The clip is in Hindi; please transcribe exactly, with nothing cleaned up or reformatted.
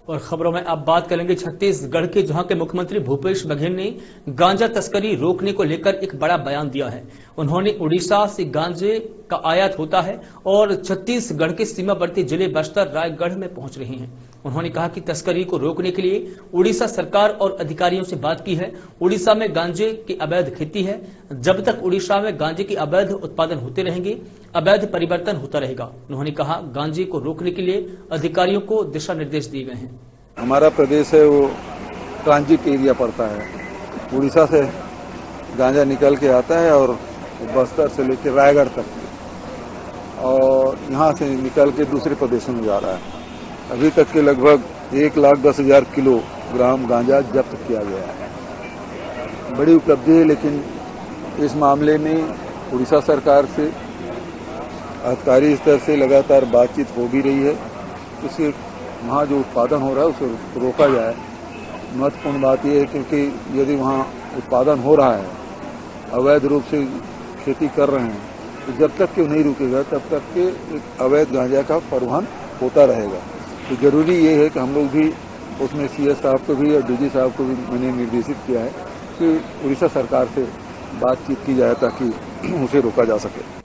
और खबरों में अब बात करेंगे छत्तीसगढ़ के, जहां के मुख्यमंत्री भूपेश बघेल ने गांजा तस्करी रोकने को लेकर एक बड़ा बयान दिया है। उन्होंने उड़ीसा से गांजे का आयात होता है और छत्तीसगढ़ के सीमावर्ती जिले बस्तर, रायगढ़ में पहुंच रहे हैं। उन्होंने कहा कि तस्करी को रोकने के लिए उड़ीसा सरकार और अधिकारियों से बात की है। उड़ीसा में गांजे की अवैध खेती है। जब तक उड़ीसा में गांजे की अवैध उत्पादन होते रहेंगे, अवैध परिवर्तन होता रहेगा। उन्होंने कहा गांजे को रोकने के लिए अधिकारियों को दिशा निर्देश दिए गए हैं। हमारा प्रदेश है वो ट्रांजिट एरिया पड़ता है। उड़ीसा से गांजा निकल के आता है और बस्तर से लेकर रायगढ़ तक, और यहाँ से निकल के दूसरे प्रदेशों में जा रहा है। अभी तक के लगभग एक लाख दस हजार किलोग्राम गांजा जब्त किया गया है। बड़ी उपलब्धि है, लेकिन इस मामले में उड़ीसा सरकार से अधिकारी स्तर से लगातार बातचीत हो भी रही है। इससे वहाँ जो उत्पादन हो रहा है उसे रोका जाए। महत्वपूर्ण बात यह है क्योंकि यदि वहाँ उत्पादन हो रहा है, अवैध रूप से खेती कर रहे हैं, तो जब तक कि नहीं रुकेगा तब तक के एक अवैध गांजा का परिवहन होता रहेगा। तो जरूरी ये है कि हम लोग भी उसमें सी एस साहब को भी और डी जी साहब को भी मैंने निर्देशित किया है कि उड़ीसा सरकार से बातचीत की जाए ताकि उसे रोका जा सके।